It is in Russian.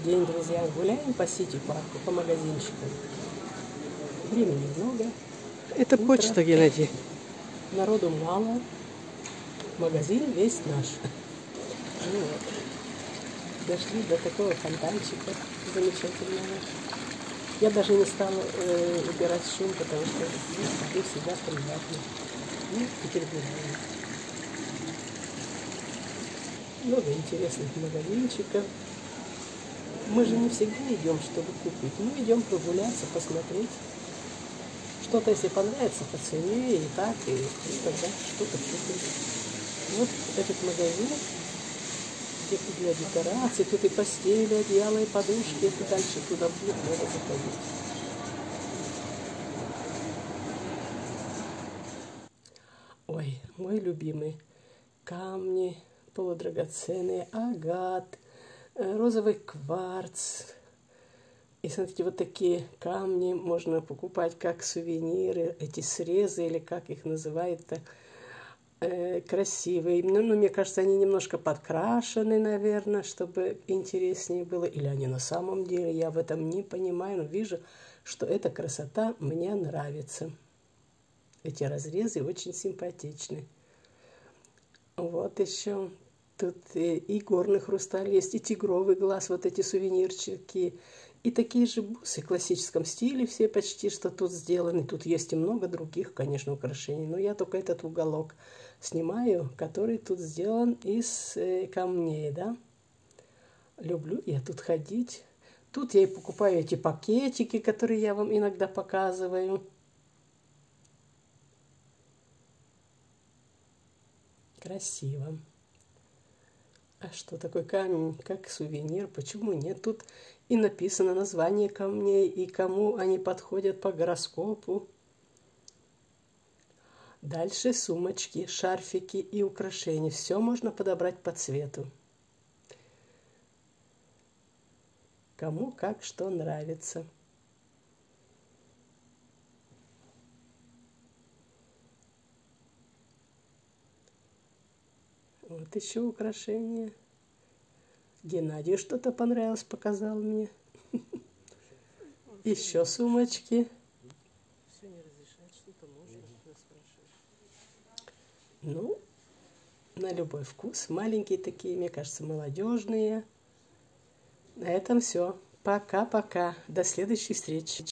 день, друзья. Гуляем по Сити-парку, по магазинчикам. Времени много. Это утро. почта, Геннадий. Народу мало. Магазин весь наш. Ну вот. Дошли до такого фонтанчика замечательного. Я даже не стала убирать шум, потому что здесь всегда приятно. Ну, теперь гуляем. Много интересных магазинчиков. Мы же не всегда идем, чтобы купить. Мы идем прогуляться, посмотреть. Что-то, если понравится по цене, и так, и тогда что-то купим. Вот этот магазин, где для декорации, тут и постели, одеяла, и подушки. Это дальше туда будет, надо заходить. Ой, мой любимый. Камни полудрагоценные, агат, розовый кварц. И смотрите, вот такие камни можно покупать как сувениры, эти срезы, или как их называют-то, красивые. Ну, мне кажется, они немножко подкрашены, наверное, чтобы интереснее было. Или они на самом деле, я в этом не понимаю, но вижу, что эта красота мне нравится. Эти разрезы очень симпатичны. Вот еще тут и горный хрусталь есть, и тигровый глаз, вот эти сувенирчики. И такие же бусы в классическом стиле, все почти что тут сделаны. Тут есть и много других, конечно, украшений. Но я только этот уголок снимаю, который тут сделан из камней, да. Люблю я тут ходить. Тут я и покупаю эти пакетики, которые я вам иногда показываю. Красиво. А что такое камень, как сувенир? Почему нет? Тут и написано название камней, и кому они подходят по гороскопу. Дальше сумочки, шарфики и украшения. Все можно подобрать по цвету. Кому как что нравится. Вот еще украшения. Геннадию что-то понравилось, показал мне. Еще сумочки. Ну, на любой вкус. Маленькие такие, мне кажется, молодежные. На этом все. Пока-пока. До следующей встречи.